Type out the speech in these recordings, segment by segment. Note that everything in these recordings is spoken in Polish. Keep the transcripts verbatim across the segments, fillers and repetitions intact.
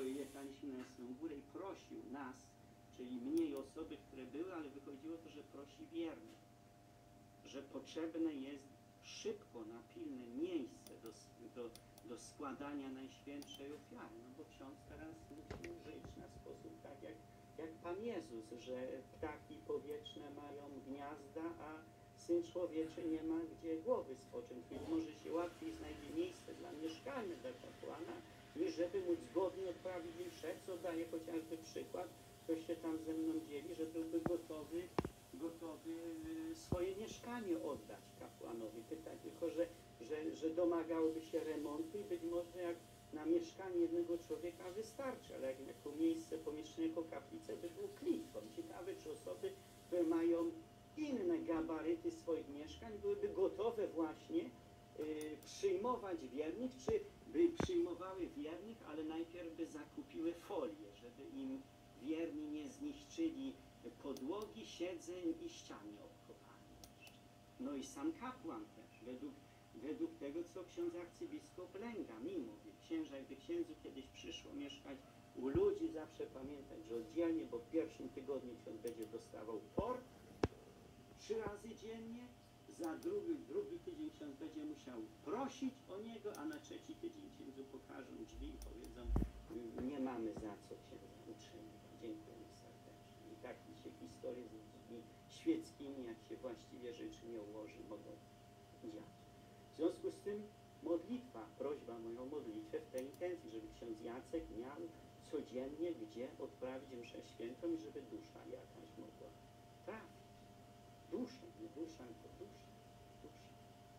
jechaliśmy na Jasną Górę i prosił nas, czyli mniej osoby, które były, ale wychodziło to, że prosi wiernych, że potrzebne jest szybko, na pilne miejsce do, do, do składania Najświętszej ofiary. No bo ksiądz teraz musi żyć na sposób tak jak, jak Pan Jezus, że ptaki powietrzne mają gniazda, a Syn Człowieczy nie ma gdzie głowy spocząć, więc może się łatwiej znajdzie miejsce dla mieszkania, dla kapłana, niż żeby móc zgodnie odprawić mszę, co daje chociażby przykład, ktoś się tam ze mną dzieli, że byłby gotowy, gotowy swoje mieszkanie oddać kapłanowi. Pytać tylko, że, że, że domagałoby się remontu i być może jak na mieszkanie jednego człowieka wystarczy, ale jak jako miejsce, pomieszczenie jako kaplicę by był klitką. Ciekawe, czy osoby, które mają inne gabaryty swoich mieszkań byłyby gotowe właśnie y, przyjmować wiernych, czy by przyjmowały wiernych, ale najpierw by zakupiły folię, żeby im wierni nie zniszczyli podłogi, siedzeń i ściany obkopane. No i sam kapłan też, według, według tego, co ksiądz arcybiskup Lęga mi mówi. Księża, gdy księdzu kiedyś przyszło mieszkać u ludzi, zawsze pamiętać, że oddzielnie, bo w pierwszym tygodniu ksiądz będzie dostawał port trzy razy dziennie, za drugi, drugi tydzień ksiądz będzie musiał prosić o niego, a na trzeci tydzień księdzu pokażą drzwi i powiedzą, nie mamy za co księdza utrzymywać, dziękujemy serdecznie. I tak się historie z ludźmi świeckimi, jak się właściwie rzeczy nie ułoży, mogą dziać. W związku z tym modlitwa, prośba moją o modlitwę w tej intencji, żeby ksiądz Jacek miał codziennie gdzie odprawić mszę świętą i żeby dusza jakaś mogła trafić. Dusza, nie dusza, tylko dusza. Dusza.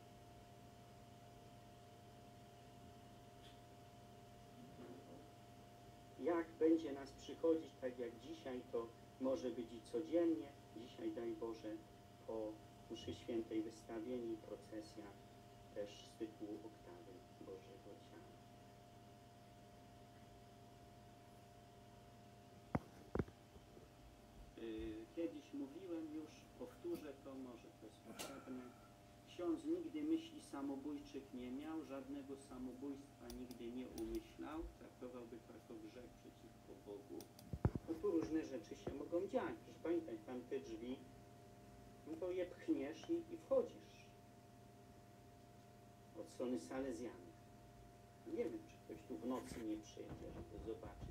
Jak będzie nas przychodzić, tak jak dzisiaj, to może być i codziennie. Dzisiaj, daj Boże, po mszy świętej wystawieni procesja też z tytułu oktawy Bożego Ciała. Kiedyś mówiłem już, powtórzę to, może to jest potrzebne. Ksiądz nigdy myśli samobójczych nie miał, żadnego samobójstwa nigdy nie umyślał, traktowałby to jako grzech przeciwko Bogu. No tu różne rzeczy się mogą dziać. Proszę pamiętać, tam te drzwi, no to je pchniesz i, i wchodzisz. Od strony Salezjanów. Nie wiem, czy ktoś tu w nocy nie przyjedzie, żeby zobaczyć.